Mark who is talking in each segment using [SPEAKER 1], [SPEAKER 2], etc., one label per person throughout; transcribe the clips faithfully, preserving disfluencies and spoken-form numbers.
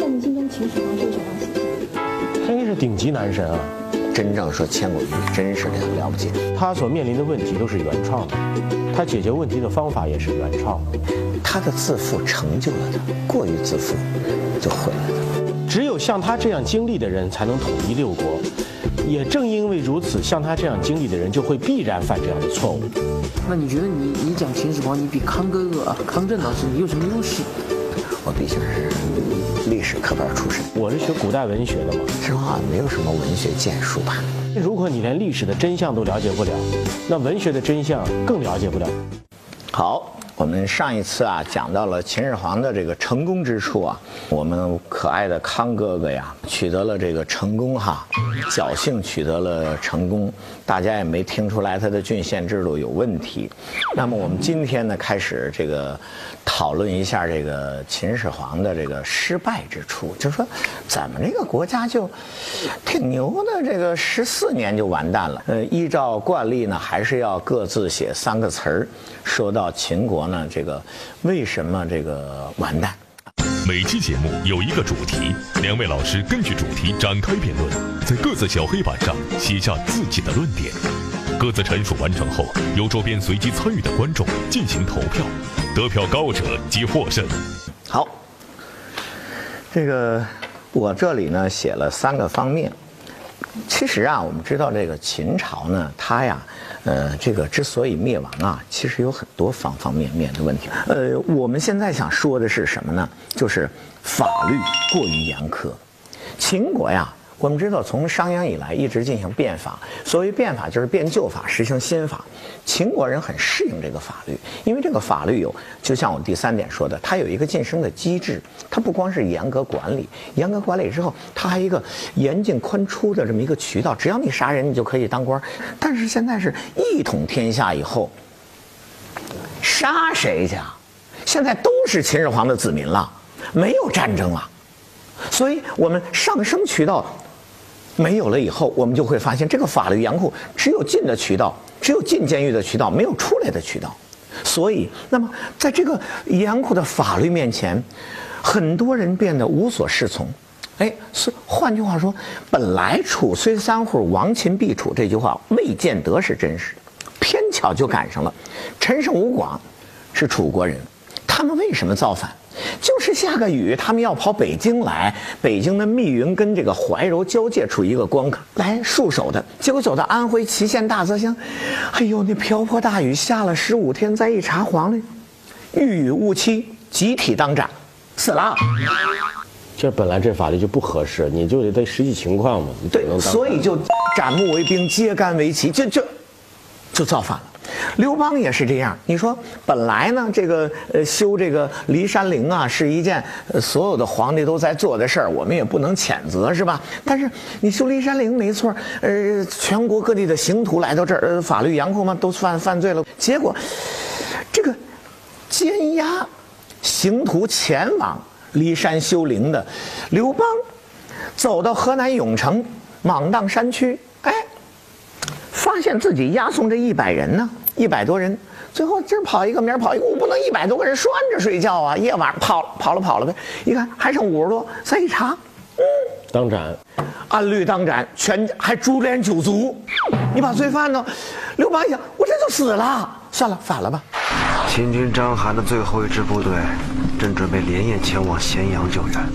[SPEAKER 1] 在你心中秦始皇是个什么样形象？
[SPEAKER 2] 他应该是顶级男神啊！
[SPEAKER 3] 真正说千古一帝，真是了不起。
[SPEAKER 2] 他所面临的问题都是原创的，他解决问题的方法也是原创的。
[SPEAKER 3] 他的自负成就了他，过于自负就毁了他。
[SPEAKER 2] 只有像他这样经历的人才能统一六国，也正因为如此，像他这样经历的人就会必然犯这样的错误。
[SPEAKER 4] 那你觉得你你讲秦始皇，你比康哥哥啊、康震老师，你有什么优势？
[SPEAKER 3] 我毕竟是历史课本出身，
[SPEAKER 2] 我是学古代文学的嘛，
[SPEAKER 3] 实话没有什么文学建树吧。
[SPEAKER 2] 如果你连历史的真相都了解不了，那文学的真相更了解不了。
[SPEAKER 3] 好，我们上一次啊讲到了秦始皇的这个成功之处啊，我们可爱的康哥哥呀取得了这个成功哈，侥幸取得了成功，大家也没听出来他的郡县制度有问题。那么我们今天呢开始这个讨论一下这个秦始皇的这个失败之处，就是说怎么这个国家就挺牛的，这个十四年就完蛋了。呃，依照惯例呢，还是要各自写三个词儿。说到秦国呢，这个为什么这个完蛋？
[SPEAKER 5] 每期节目有一个主题，两位老师根据主题展开辩论，在各自小黑板上写下自己的论点。各自陈述完成后，由周边随机参与的观众进行投票，得票高者即获胜。
[SPEAKER 3] 好，这个我这里呢写了三个方面。其实啊，我们知道这个秦朝呢，它呀，呃，这个之所以灭亡啊，其实有很多方方面面的问题。呃，我们现在想说的是什么呢？就是法律过于严苛。秦国呀，我们知道从商鞅以来一直进行变法，所谓变法就是变旧法，实行新法。秦国人很适应这个法律，因为这个法律有，就像我第三点说的，它有一个晋升的机制，它不光是严格管理，严格管理之后，它还有一个严进宽出的这么一个渠道，只要你杀人，你就可以当官。但是现在是一统天下以后，杀谁去啊？现在都是秦始皇的子民了，没有战争了，所以我们上升渠道没有了以后，我们就会发现这个法律严酷，只有进的渠道，只有进监狱的渠道，没有出来的渠道。所以，那么在这个严酷的法律面前，很多人变得无所适从。哎，是换句话说，本来楚虽三户，亡秦必楚这句话未见得是真实，偏巧就赶上了。陈胜吴广是楚国人，他们为什么造反？就是下个雨，他们要跑北京来，北京的密云跟这个怀柔交界处一个关卡来戍守的，结果走到安徽祁县大泽乡，哎呦，那瓢泼大雨下了十五天，再一查黄历，欲与误期，集体当斩，死了。
[SPEAKER 2] 这本来这法律就不合适，你就得对实际情况嘛。
[SPEAKER 3] 对，所以就斩木为兵，揭竿为旗，就就就造反了。刘邦也是这样，你说本来呢，这个呃修这个骊山陵啊，是一件、呃、所有的皇帝都在做的事儿，我们也不能谴责，是吧？但是你修骊山陵没错，呃，全国各地的刑徒来到这儿，呃，法律严酷吗？都犯犯罪了，结果这个监押刑徒前往骊山修陵的刘邦，走到河南永城，莽荡山区，哎。发现自己押送这一百人呢，一百多人，最后这儿跑一个，明儿跑一个，我不能一百多个人拴着睡觉啊！夜晚上跑跑了跑了呗，一看还剩五十多，再一查，嗯，
[SPEAKER 2] 当斩，
[SPEAKER 3] 按律当斩，全还株连九族。你把罪犯呢？刘邦一想，我这就死了，算了，反了吧。
[SPEAKER 6] 秦军章邯的最后一支部队正准备连夜前往咸阳救援，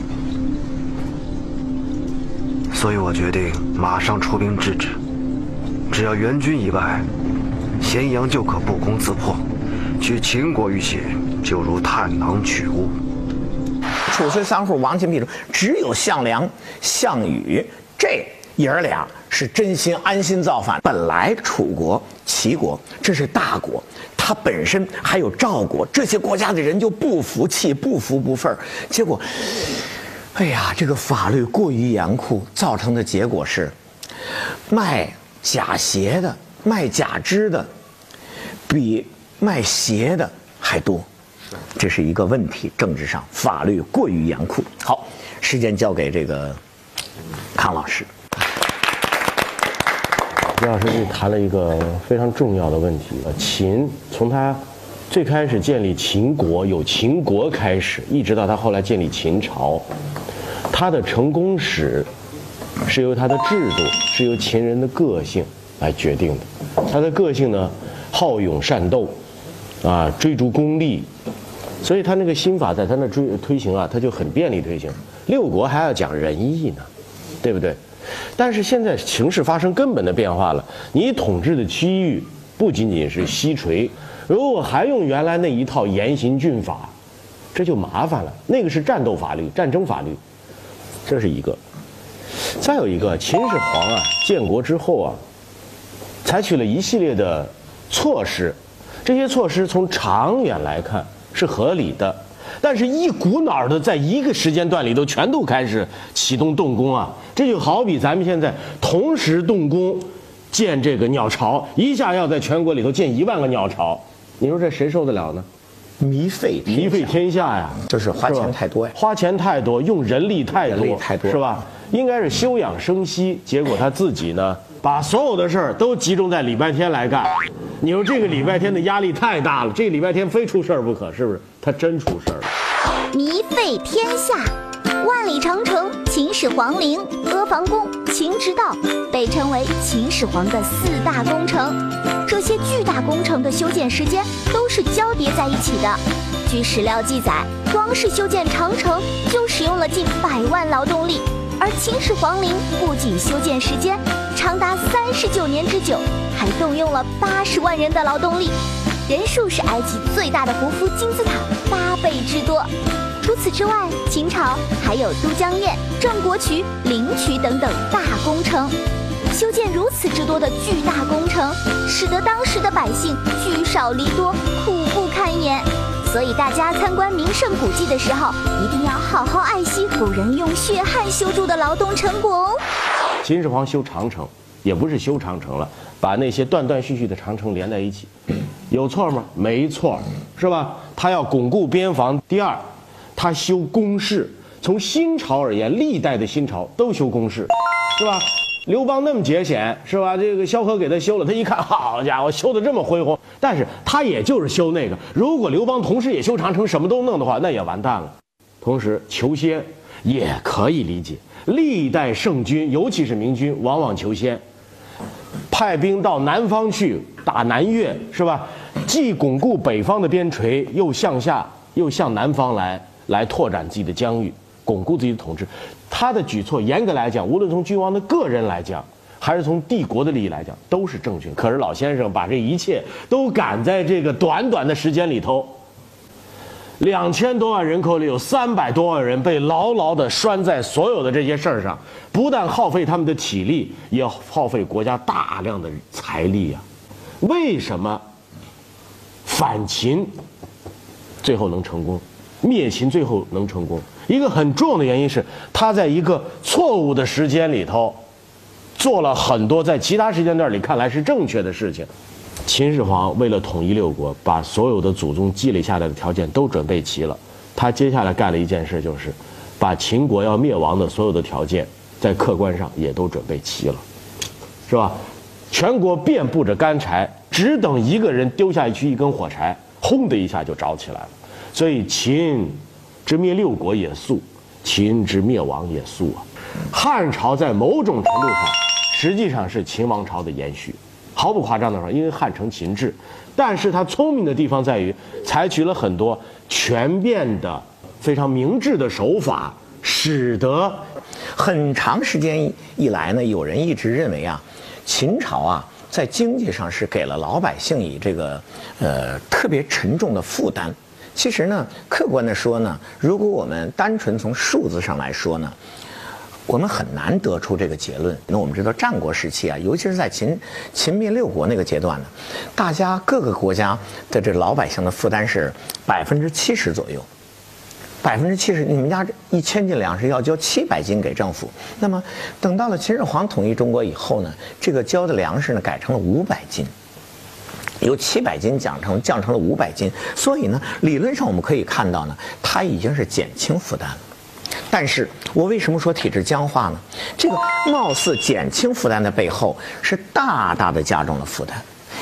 [SPEAKER 6] 所以我决定马上出兵制止。只要援军一败，咸阳就可不攻自破，取秦国于血，就如探囊取物。
[SPEAKER 3] 楚虽三户，亡秦必楚，只有项梁、项羽这爷儿俩是真心安心造反。本来楚国、齐国这是大国，它本身还有赵国，这些国家的人就不服气、不服不忿，结果，哎呀，这个法律过于严酷，造成的结果是卖假鞋的、卖假肢的，比卖鞋的还多，这是一个问题。政治上法律过于严酷。好，时间交给这个康老师。
[SPEAKER 2] 刘老师这谈了一个非常重要的问题。秦从他最开始建立秦国，有秦国开始，一直到他后来建立秦朝， 他的成功史是由他的制度，是由秦人的个性来决定的。他的个性呢，好勇善斗，啊，追逐功利，所以他那个心法在他那追推行啊，他就很便利推行。六国还要讲仁义呢，对不对？但是现在形势发生根本的变化了，你统治的区域不仅仅是西陲，如果还用原来那一套严刑峻法，这就麻烦了。那个是战斗法律、战争法律，这是一个。再有一个，秦始皇啊，建国之后啊，采取了一系列的措施，这些措施从长远来看是合理的，但是一股脑的在一个时间段里头全都开始启动动工啊，这就好比咱们现在同时动工建这个鸟巢，一下要在全国里头建一万个鸟巢，你说这谁受得了呢？
[SPEAKER 3] 糜费
[SPEAKER 2] 糜费天下呀，
[SPEAKER 3] 就是花钱太多呀，
[SPEAKER 2] 花钱太多，用人力太多，
[SPEAKER 3] 人力太多
[SPEAKER 2] 是吧？应该是休养生息，结果他自己呢，把所有的事儿都集中在礼拜天来干。你说这个礼拜天的压力太大了，这个礼拜天非出事儿不可，是不是？他真出事儿了。
[SPEAKER 7] 糜费天下，万里长城、秦始皇陵、阿房宫、秦直道被称为秦始皇的四大工程。这些巨大工程的修建时间都是交叠在一起的。据史料记载，光是修建长城就使用了近百万劳动力。而秦始皇陵不仅修建时间长达三十九年之久，还动用了八十万人的劳动力，人数是埃及最大的胡夫金字塔八倍之多。除此之外，秦朝还有都江堰、郑国渠、灵渠等等大工程。修建如此之多的巨大工程，使得当时的百姓聚少离多，苦不堪言。所以大家参观名胜古迹的时候，一定要好好爱惜古人用血汗修筑的劳动成果哦。
[SPEAKER 2] 秦始皇修长城，也不是修长城了，把那些断断续续的长城连在一起，有错吗？没错，是吧？他要巩固边防。第二，他修工事。从新朝而言，历代的新朝都修工事，是吧？刘邦那么节俭，是吧？这个萧何给他修了，他一看，好家伙，修得这么恢宏。但是他也就是修那个。如果刘邦同时也修长城，什么都弄的话，那也完蛋了。同时求仙也可以理解，历代圣君，尤其是明君，往往求仙，派兵到南方去打南越，是吧？既巩固北方的边陲，又向下，又向南方来，来拓展自己的疆域，巩固自己的统治。他的举措，严格来讲，无论从君王的个人来讲，还是从帝国的利益来讲，都是正确。可是老先生把这一切都赶在这个短短的时间里头，两千多万人口里有三百多万人被牢牢地拴在所有的这些事儿上，不但耗费他们的体力，也耗费国家大量的财力啊！为什么反秦最后能成功，灭秦最后能成功？一个很重要的原因是，他在一个错误的时间里头，做了很多在其他时间段里看来是正确的事情。秦始皇为了统一六国，把所有的祖宗积累下来的条件都准备齐了。他接下来干了一件事，就是把秦国要灭亡的所有的条件，在客观上也都准备齐了，是吧？全国遍布着干柴，只等一个人丢下去一根火柴，轰的一下就着起来了。所以秦之灭六国也速，秦之灭亡也速啊。汉朝在某种程度上实际上是秦王朝的延续，毫不夸张的说，因为汉承秦制，但是他聪明的地方在于采取了很多全面的、非常明智的手法，使得
[SPEAKER 3] 很长时间以来呢，有人一直认为啊，秦朝啊在经济上是给了老百姓以这个呃特别沉重的负担。其实呢，客观的说呢，如果我们单纯从数字上来说呢，我们很难得出这个结论。那我们知道战国时期啊，尤其是在秦秦灭六国那个阶段呢，大家各个国家的这老百姓的负担是百分之七十左右。百分之七十，你们家一千斤粮食要交七百斤给政府。那么等到了秦始皇统一中国以后呢，这个交的粮食呢改成了五百斤。由七百斤降成降成了五百斤，所以呢，理论上我们可以看到呢，它已经是减轻负担了。但是我为什么说体制僵化呢？这个貌似减轻负担的背后，是大大的加重了负担。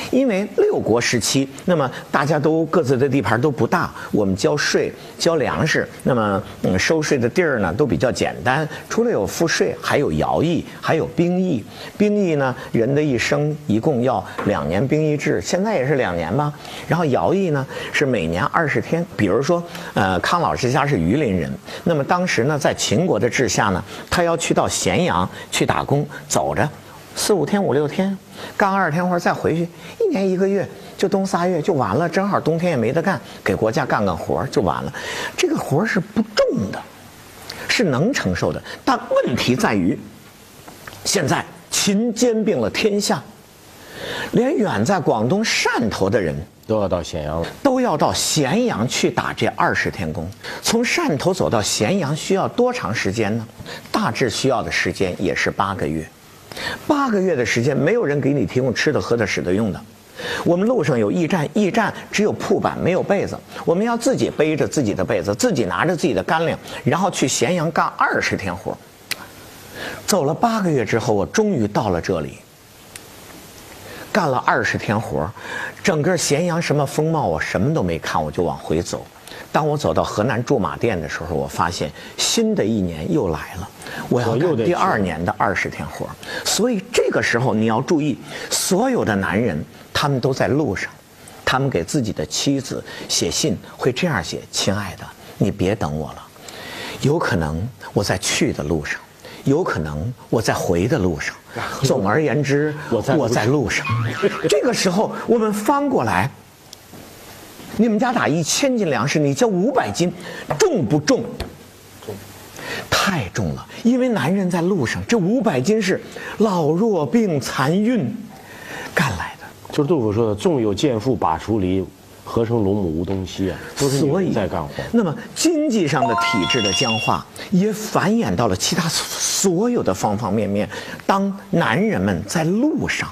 [SPEAKER 3] 因为六国时期，那么大家都各自的地盘都不大，我们交税、交粮食，那么嗯收税的地儿呢都比较简单，除了有赋税，还有徭役，还有兵役。兵役呢，人的一生一共要两年兵役制，现在也是两年吧。然后徭役呢是每年二十天。比如说，呃，康老师家是榆林人，那么当时呢，在秦国的治下呢，他要去到咸阳去打工，走着。四五天五六天，干二十天活再回去，一年一个月就冬仨月就完了，正好冬天也没得干，给国家干干活就完了。这个活是不重的，是能承受的。但问题在于，现在秦兼并了天下，连远在广东汕头的人
[SPEAKER 2] 都要到咸阳了，
[SPEAKER 3] 都要到咸阳去打这二十天工。从汕头走到咸阳需要多长时间呢？大致需要的时间也是八个月。八个月的时间，没有人给你提供吃的、喝的、使的、用的。我们路上有驿站，驿站只有铺板没有被子，我们要自己背着自己的被子，自己拿着自己的干粮，然后去咸阳干二十天活。走了八个月之后，我终于到了这里，干了二十天活，整个咸阳什么风貌我什么都没看，我就往回走。当我走到河南驻马店的时候，我发现新的一年又来了，我要干第二年的二十天活。所以这个时候你要注意，所有的男人他们都在路上，他们给自己的妻子写信会这样写：亲爱的，你别等我了，有可能我在去的路上，有可能我在回的路上，总而言之，我在我在路上。这个时候我们翻过来，你们家打一千斤粮食，你交五百斤，重不重？重，太重了。因为男人在路上，这五百斤是老弱病残孕干来的。
[SPEAKER 2] 就是杜甫说的“纵有健妇把锄犁，何生龙母无东西”啊，都是女人在干活。
[SPEAKER 3] 那么经济上的体制的僵化，也繁衍到了其他所有的方方面面。当男人们在路上，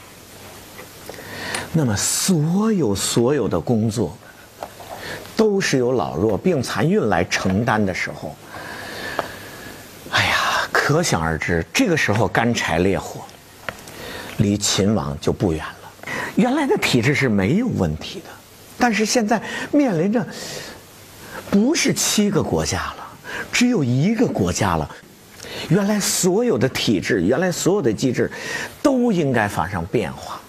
[SPEAKER 3] 那么所有所有的工作都是由老弱病残孕来承担的时候，哎呀，可想而知，这个时候干柴烈火离秦王就不远了。原来的体制是没有问题的，但是现在面临着不是七个国家了，只有一个国家了。原来所有的体制，原来所有的机制都应该发生变化。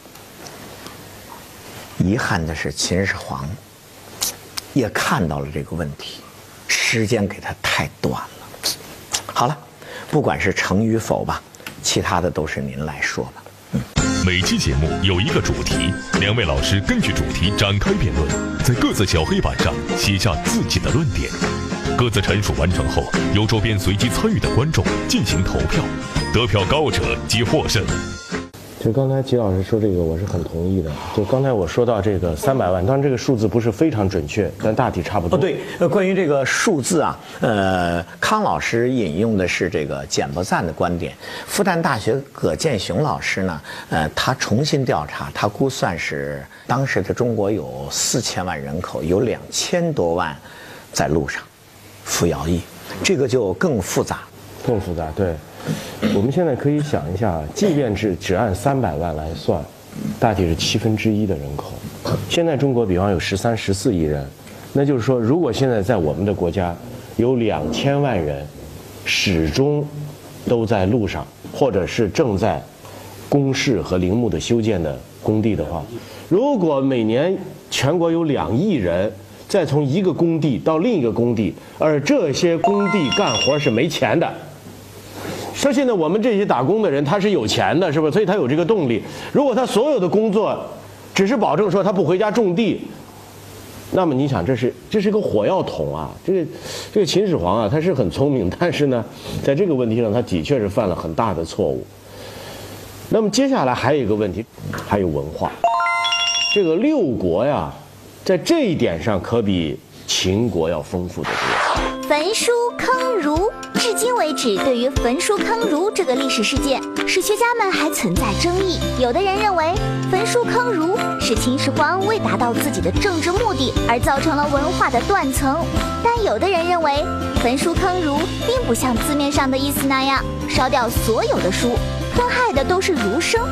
[SPEAKER 3] 遗憾的是，秦始皇也看到了这个问题，时间给他太短了。好了，不管是成与否吧，其他的都是您来说吧。嗯，
[SPEAKER 5] 每期节目有一个主题，两位老师根据主题展开辩论，在各自小黑板上写下自己的论点。各自陈述完成后，由周边随机参与的观众进行投票，得票高者即获胜。
[SPEAKER 2] 就刚才吉老师说这个，我是很同意的。就刚才我说到这个三百万，当然这个数字不是非常准确，但大体差不多。
[SPEAKER 3] 哦，对，呃，关于这个数字啊，呃，康老师引用的是这个简伯赞的观点，复旦大学葛建雄老师呢，呃，他重新调查，他估算是当时的中国有四千万人口，有两千多万在路上服徭役，这个就更复杂，
[SPEAKER 2] 更复杂，对。我们现在可以想一下，即便是只按三百万来算，大体是七分之一的人口。现在中国比方有十三、十四亿人，那就是说，如果现在在我们的国家有两千万人始终都在路上，或者是正在工事和陵墓的修建的工地的话，如果每年全国有两亿人再从一个工地到另一个工地，而这些工地干活是没钱的。说现在我们这些打工的人他是有钱的，是不是？所以他有这个动力。如果他所有的工作只是保证说他不回家种地，那么你想，这是这是个火药桶啊！这个这个秦始皇啊，他是很聪明，但是呢，在这个问题上他的确是犯了很大的错误。那么接下来还有一个问题，还有文化。这个六国呀，在这一点上可比秦国要丰富得多。
[SPEAKER 7] 焚书坑儒，至今为止，对于焚书坑儒这个历史事件，史学家们还存在争议。有的人认为，焚书坑儒是秦始皇为达到自己的政治目的而造成了文化的断层，但有的人认为，焚书坑儒并不像字面上的意思那样烧掉所有的书，坑害的都是儒生。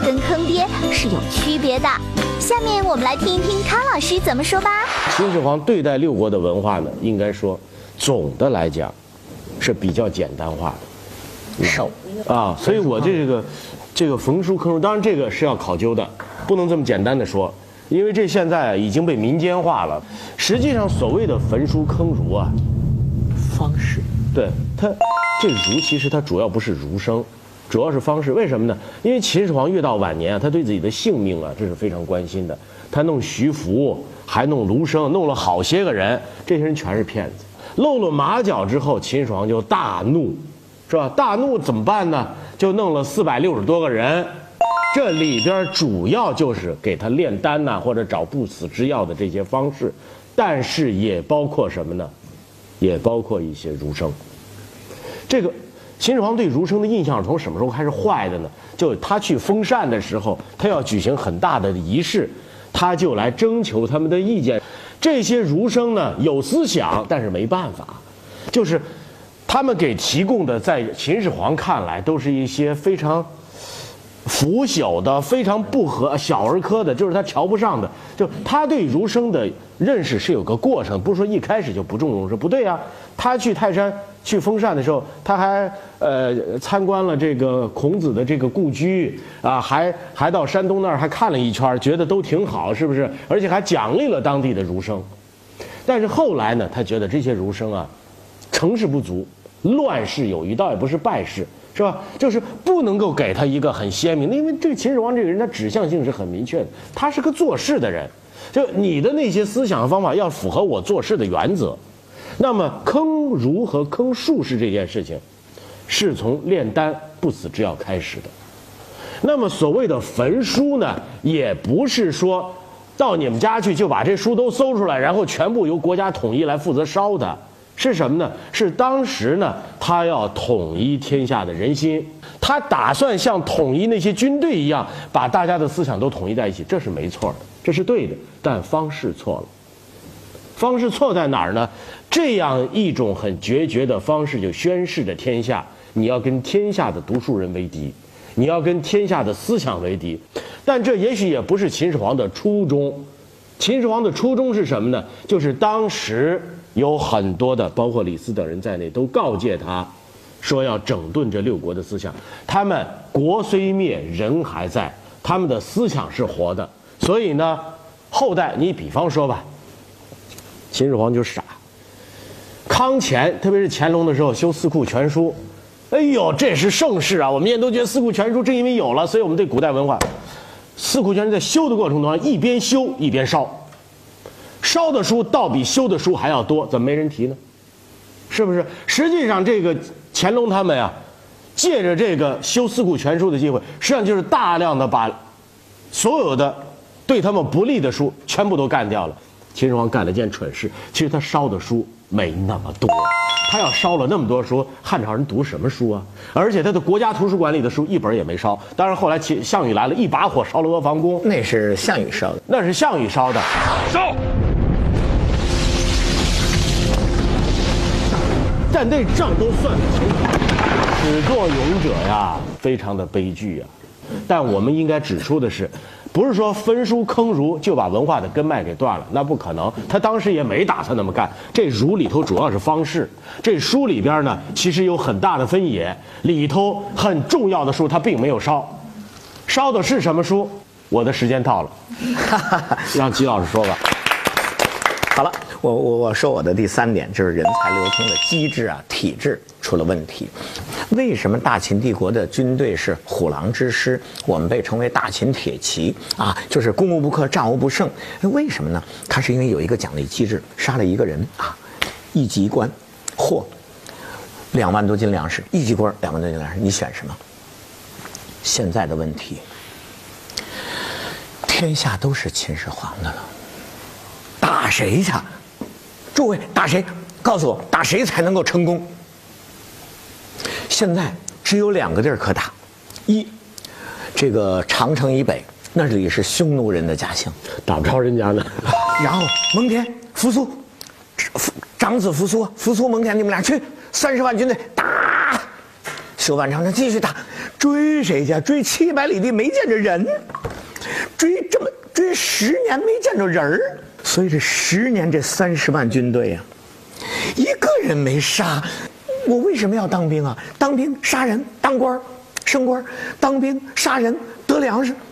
[SPEAKER 7] 跟坑爹是有区别的。下面我们来听一听康老师怎么说吧。
[SPEAKER 2] 秦始皇对待六国的文化呢，应该说总的来讲是比较简单化的，
[SPEAKER 3] 瘦
[SPEAKER 2] 啊，所以我这个这个焚书坑儒，当然这个是要考究的，不能这么简单的说，因为这现在已经被民间化了。实际上，所谓的焚书坑儒啊，
[SPEAKER 3] 方式，
[SPEAKER 2] 对它这儒其实它主要不是儒生，主要是方式。为什么呢？因为秦始皇越到晚年啊，他对自己的性命啊，这是非常关心的。他弄徐福，还弄卢生，弄了好些个人，这些人全是骗子。露了马脚之后，秦始皇就大怒，是吧？大怒怎么办呢？就弄了四百六十多个人，这里边主要就是给他炼丹呐、啊，或者找不死之药的这些方式，但是也包括什么呢？也包括一些儒生。这个秦始皇对儒生的印象从什么时候开始坏的呢？就他去封禅的时候，他要举行很大的仪式，他就来征求他们的意见。这些儒生呢有思想，但是没办法，就是他们给提供的，在秦始皇看来都是一些非常腐朽的、非常不合小儿科的，就是他瞧不上的。就他对儒生的认识是有个过程，不是说一开始就不重儒生。不对啊，他去泰山去封禅的时候，他还呃参观了这个孔子的这个故居啊，还还到山东那儿还看了一圈，觉得都挺好，是不是？而且还奖励了当地的儒生。但是后来呢，他觉得这些儒生啊，成事不足，乱世有余，倒也不是败事。是吧？就是不能够给他一个很鲜明的，因为这个秦始皇这个人，他指向性是很明确的，他是个做事的人，就你的那些思想方法要符合我做事的原则。那么坑儒和坑术士这件事情，是从炼丹不死之药开始的。那么所谓的焚书呢，也不是说到你们家去就把这书都搜出来，然后全部由国家统一来负责烧的。是什么呢？是当时呢，他要统一天下的人心，他打算像统一那些军队一样，把大家的思想都统一在一起，这是没错的，这是对的，但方式错了。方式错在哪儿呢？这样一种很决绝的方式，就宣示着天下，你要跟天下的读书人为敌，你要跟天下的思想为敌。但这也许也不是秦始皇的初衷。秦始皇的初衷是什么呢？就是当时有很多的，包括李斯等人在内，都告诫他，说要整顿这六国的思想。他们国虽灭，人还在，他们的思想是活的。所以呢，后代你比方说吧，秦始皇就傻。康乾，特别是乾隆的时候修《四库全书》，哎呦，这是盛世啊！我们现在都觉得《四库全书》正因为有了，所以我们对古代文化，《四库全书》在修的过程中，一边修一边烧。烧的书倒比修的书还要多，怎么没人提呢？是不是？实际上，这个乾隆他们呀，借着这个修《四库全书》的机会，实际上就是大量的把所有的对他们不利的书全部都干掉了。秦始皇干了件蠢事，其实他烧的书没那么多，他要烧了那么多书，汉朝人读什么书啊？而且他的国家图书馆里的书一本也没烧。当然后来项羽来了，一把火烧了阿房宫，
[SPEAKER 3] 那是项羽烧的，
[SPEAKER 2] 那是项羽烧的。
[SPEAKER 5] 烧！
[SPEAKER 2] 但那账都算得清楚，始作俑者呀，非常的悲剧呀。但我们应该指出的是，不是说焚书坑儒就把文化的根脉给断了，那不可能。他当时也没打算那么干。这儒里头主要是方式，这书里边呢，其实有很大的分野，里头很重要的书他并没有烧，烧的是什么书？我的时间到了，让吉老师说吧。
[SPEAKER 3] 好了，我我我说我的第三点就是人才流通的机制啊，体制出了问题。为什么大秦帝国的军队是虎狼之师？我们被称为大秦铁骑啊，就是攻无不克，战无不胜。为什么呢？它是因为有一个奖励机制，杀了一个人啊，一级官，或两万多斤粮食，一级官两万多斤粮食，你选什么？现在的问题，天下都是秦始皇的了。打谁去？诸位，打谁？告诉我，打谁才能够成功？现在只有两个地儿可打，一，这个长城以北，那里是匈奴人的家乡，
[SPEAKER 2] 打不着人家呢。
[SPEAKER 3] 然后蒙恬、扶苏，长子扶苏，扶苏、蒙恬，你们俩去，三十万军队打修完长城继续打，追谁去？追七百里地没见着人，追这么追十年没见着人儿，所以这十年这三十万军队呀、啊，一个人没杀。我为什么要当兵啊？当兵杀人，当官升官，当兵杀人得粮食。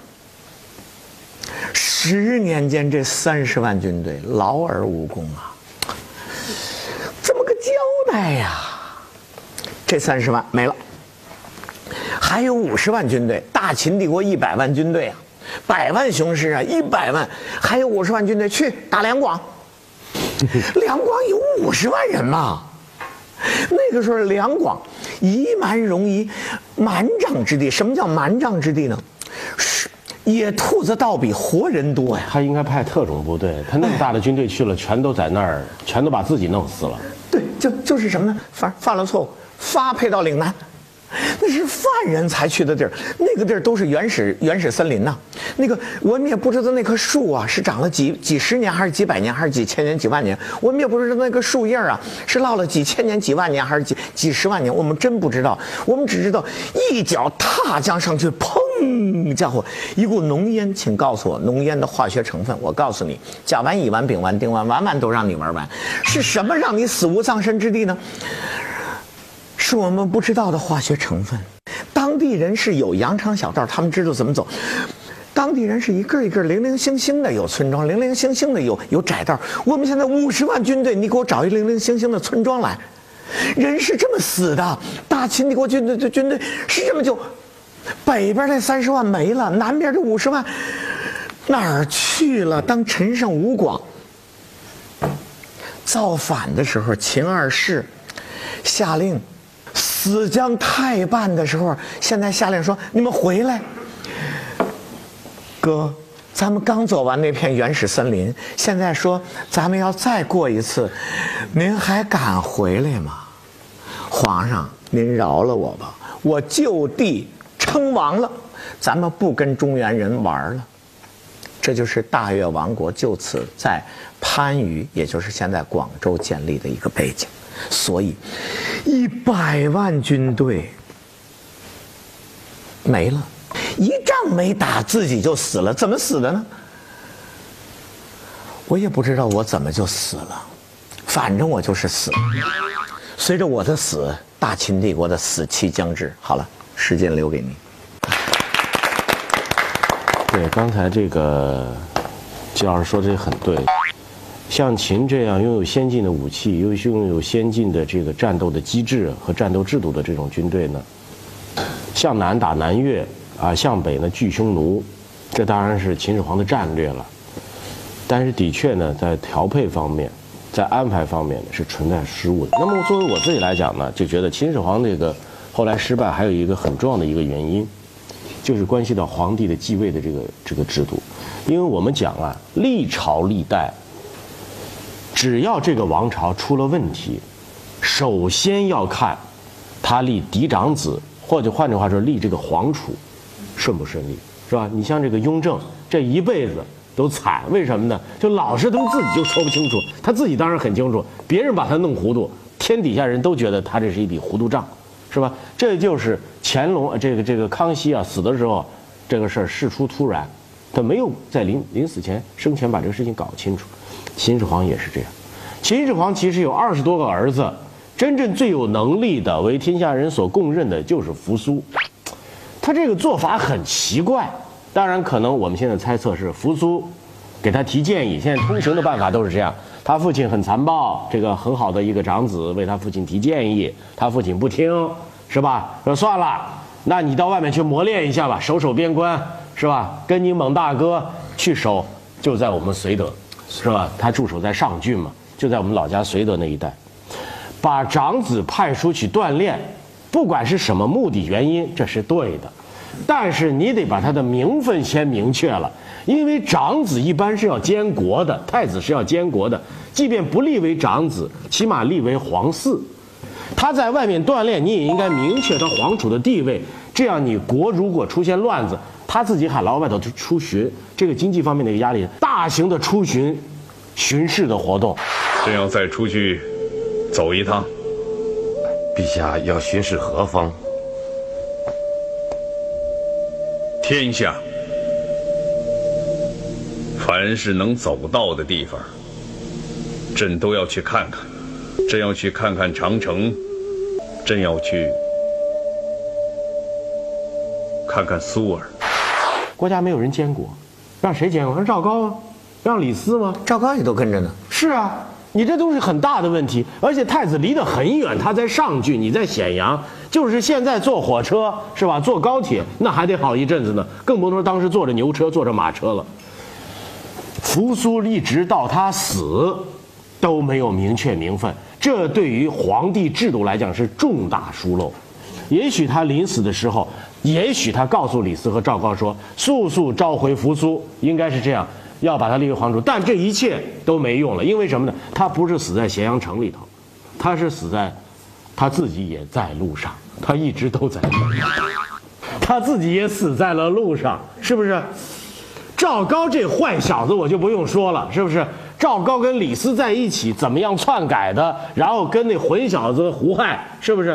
[SPEAKER 3] 十年间这三十万军队劳而无功啊，怎么个交代呀？这三十万没了，还有五十万军队，大秦帝国一百万军队啊，百万雄师啊，一百万，还有五十万军队去打两广。两广有五十万人嘛？那个时候两广夷蛮戎夷，蛮瘴之地。什么叫蛮瘴之地呢？是野兔子倒比活人多呀。
[SPEAKER 2] 他应该派特种部队，他那么大的军队去了，全都在那儿，全都把自己弄死了。
[SPEAKER 3] 对，就就是什么呢？犯犯了错误，发配到岭南。那是犯人才去的地儿，那个地儿都是原始原始森林呐、啊。那个我们也不知道那棵树啊是长了几几十年，还是几百年，还是几千年、几万年。我们也不知道那个树叶啊是落了几千年、几万年，还是几几十万年。我们真不知道，我们只知道一脚踏将上去，砰！家伙，一股浓烟，请告诉我浓烟的化学成分。我告诉你，甲烷、乙烷、丙烷、丁烷，完完都让你玩完。是什么让你死无葬身之地呢？是我们不知道的化学成分。当地人是有羊肠小道，他们知道怎么走。当地人是一个一个零零星星的有村庄，零零星星的有有窄道。我们现在五十万军队，你给我找一零零星星的村庄来，人是这么死的。大秦帝国军队的军队是这么就，北边那三十万没了，南边这五十万哪儿去了？当陈胜吴广造反的时候，秦二世下令死将太半的时候，现在下令说你们回来。哥，咱们刚走完那片原始森林，现在说咱们要再过一次，您还敢回来吗？皇上，您饶了我吧，我就地称王了，咱们不跟中原人玩了。这就是大越王国就此在番禺，也就是现在广州建立的一个背景。所以一百万军队没了，一仗没打自己就死了。怎么死的呢？我也不知道我怎么就死了，反正我就是死了。随着我的死，大秦帝国的死期将至。好了，时间留给你。
[SPEAKER 2] 对，刚才这个季老师说这很对。像秦这样拥有先进的武器、又拥有先进的这个战斗的机制和战斗制度的这种军队呢，向南打南越啊，向北呢拒匈奴，这当然是秦始皇的战略了。但是的确呢，在调配方面，在安排方面呢是存在失误的。那么作为我自己来讲呢，就觉得秦始皇这个后来失败还有一个很重要的一个原因，就是关系到皇帝的继位的这个这个制度。因为我们讲啊，历朝历代，只要这个王朝出了问题，首先要看他立嫡长子，或者换句话说，立这个皇储顺不顺利，是吧？你像这个雍正，这一辈子都惨，为什么呢？就老是他们自己就说不清楚，他自己当然很清楚，别人把他弄糊涂，天底下人都觉得他这是一笔糊涂账，是吧？这就是乾隆这个这个康熙啊死的时候，这个事儿事出突然，他没有在临临死前生前把这个事情搞清楚。秦始皇也是这样，秦始皇其实有二十多个儿子，真正最有能力的、为天下人所公认的就是扶苏。他这个做法很奇怪，当然可能我们现在猜测是扶苏给他提建议，现在通行的办法都是这样。他父亲很残暴，这个很好的一个长子为他父亲提建议，他父亲不听，是吧？说算了，那你到外面去磨练一下吧，守守边关，是吧？跟你猛大哥去守，就在我们绥德，是吧？他驻守在上郡嘛，就在我们老家绥德那一带，把长子派出去锻炼，不管是什么目的原因，这是对的。但是你得把他的名分先明确了，因为长子一般是要监国的，太子是要监国的，即便不立为长子，起码立为皇嗣。他在外面锻炼，你也应该明确他皇储的地位，这样你国如果出现乱子，他自己还老外头去出巡，这个经济方面的一个压力，大型的出巡、巡视的活动，
[SPEAKER 8] 真要再出去走一趟。
[SPEAKER 9] 陛下要巡视何方？
[SPEAKER 8] 天下，凡是能走到的地方，朕都要去看看。朕要去看看长城，朕要去看看苏尔。
[SPEAKER 2] 国家没有人监国，让谁监国？让赵高啊，让李斯吗？
[SPEAKER 3] 赵高也都跟着呢。
[SPEAKER 2] 是啊，你这都是很大的问题。而且太子离得很远，他在上郡，你在咸阳，就是现在坐火车是吧？坐高铁那还得好一阵子呢，更不能说当时坐着牛车、坐着马车了。扶苏一直到他死，都没有明确名分。这对于皇帝制度来讲是重大疏漏。也许他临死的时候，也许他告诉李斯和赵高说，速速召回扶苏，应该是这样，要把他立为皇主。但这一切都没用了，因为什么呢？他不是死在咸阳城里头，他是死在他自己也在路上，他一直都在路上，他自己也死在了路上，是不是？赵高这坏小子我就不用说了，是不是？赵高跟李斯在一起怎么样篡改的，然后跟那混小子胡亥，是不是？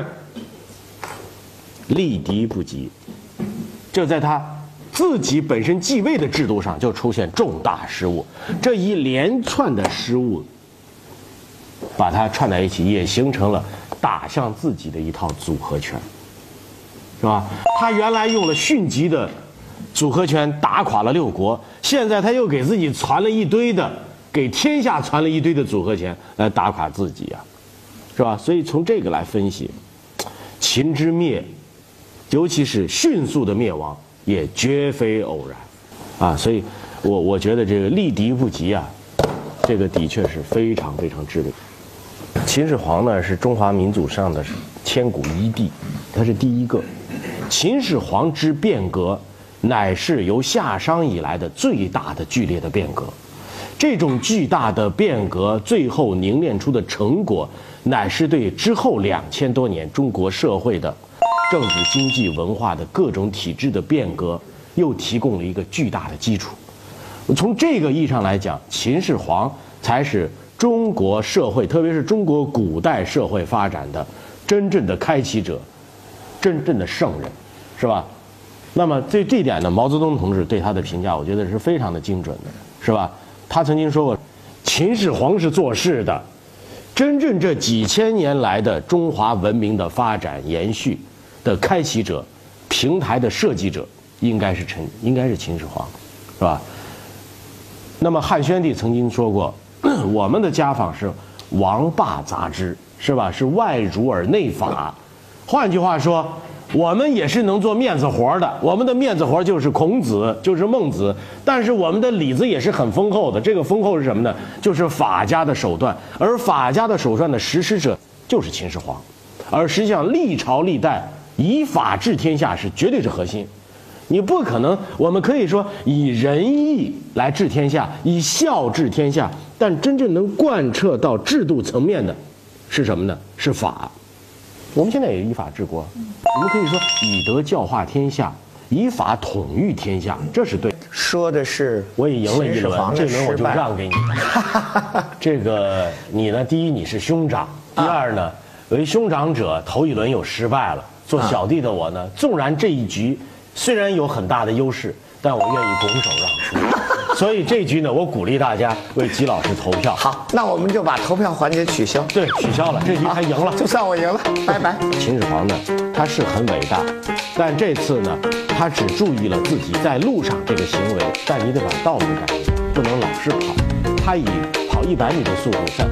[SPEAKER 2] 力敌不及，这在他自己本身继位的制度上就出现重大失误。这一连串的失误，把它串在一起，也形成了打向自己的一套组合拳，是吧？他原来用了迅疾的组合拳打垮了六国，现在他又给自己传了一堆的。给天下传了一堆的组合拳来打垮自己呀、啊，是吧？所以从这个来分析，秦之灭，尤其是迅速的灭亡，也绝非偶然，啊，所以我我觉得这个力敌不及啊，这个的确是非常非常致命。秦始皇呢是中华民族上的千古一帝，他是第一个。秦始皇之变革，乃是由夏商以来的最大的剧烈的变革。这种巨大的变革最后凝练出的成果，乃是对之后两千多年中国社会的政治、经济、文化的各种体制的变革，又提供了一个巨大的基础。从这个意义上来讲，秦始皇才是中国社会，特别是中国古代社会发展的真正的开启者，真正的圣人，是吧？那么对这点呢，毛泽东同志对他的评价，我觉得是非常的精准的，是吧？他曾经说过，秦始皇是做事的，真正这几千年来的中华文明的发展延续的开启者、平台的设计者，应该是陈，应该是秦始皇，是吧？那么汉宣帝曾经说过，我们的家访是王霸杂之，是吧？是外儒而内法。换句话说，我们也是能做面子活的，我们的面子活就是孔子，就是孟子，但是我们的里子也是很丰厚的。这个丰厚是什么呢？就是法家的手段，而法家的手段的实施者就是秦始皇。而实际上，历朝历代以法治天下是绝对是核心。你不可能，我们可以说以仁义来治天下，以孝治天下，但真正能贯彻到制度层面的，是什么呢？是法。我们现在也依法治国，我们可以说以德教化天下，以法统御天下，这是对。
[SPEAKER 3] 说的是
[SPEAKER 2] 我也赢了一轮，这轮我就让给你。这个你呢？第一你是兄长，第二呢，为兄长者头一轮又失败了。做小弟的我呢，纵然这一局虽然有很大的优势，但我愿意拱手让出。所以这局呢，我鼓励大家为吉老师投票。
[SPEAKER 3] 好，那我们就把投票环节取消。
[SPEAKER 2] 对，取消了，这局他赢了，
[SPEAKER 3] 就算我赢了，拜拜。
[SPEAKER 2] 秦始皇呢，他是很伟大，但这次呢，他只注意了自己在路上这个行为，但你得把道路改，不能老是跑。他以跑一百米的速度在